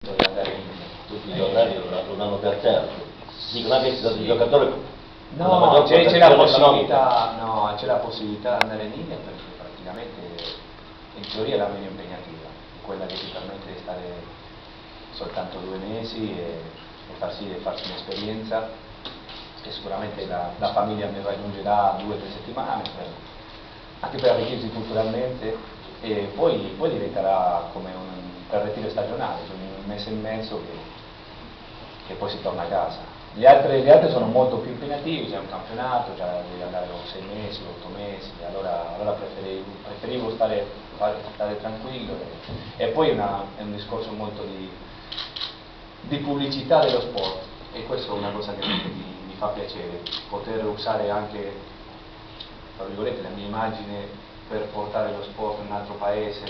di andare in tutti i giornali lo danno per certo. Dicono anche che se il giocatore no, c'è la possibilità, no, c'è la possibilità di andare in India perché praticamente in teoria è la meno impegnativa, quella che ti permette di stare soltanto 2 mesi e farsi un'esperienza che sicuramente la famiglia mi raggiungerà 2 o 3 settimane, anche per arricchirsi culturalmente, e poi diventerà come per ritiro stagionale, cioè un mese e mezzo che poi si torna a casa. Gli altri sono molto più impegnativi, c'è un campionato, cioè devi andare 6 mesi, 8 mesi, allora preferivo stare tranquillo, e poi è un discorso molto di pubblicità dello sport, e questa è una cosa che mi fa piacere, poter usare anche, tra virgolette, la mia immagine per portare lo sport in un altro paese,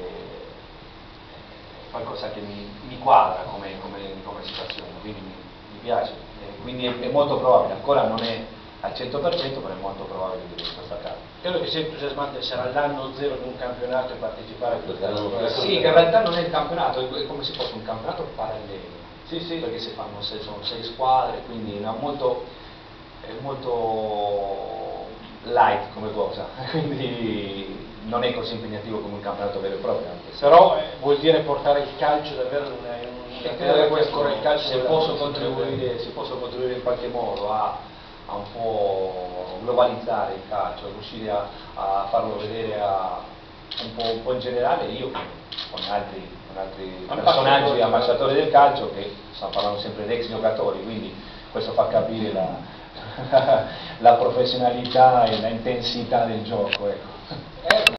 qualcosa che mi quadra come situazione, quindi mi piace, quindi è molto probabile, ancora non è al 100%, però è molto probabile che questo accada. Credo che sia entusiasmante sarà l'anno zero di un campionato e partecipare a questo. Sì, che in realtà non è il campionato, è come se fosse un campionato parallelo. Sì, sì. Perché sono 6 squadre, quindi è molto light come cosa, quindi non è così impegnativo come un campionato vero e proprio. Però vuol dire portare il calcio davvero in una credo che ancora il calcio se posso contribuire in qualche modo a un po' globalizzare il calcio, a riuscire a farlo vedere un po' in generale, io con altri personaggi ambasciatori del calcio, che stiamo parlando sempre di ex giocatori, quindi questo fa capire la professionalità e la intensità del gioco, ecco.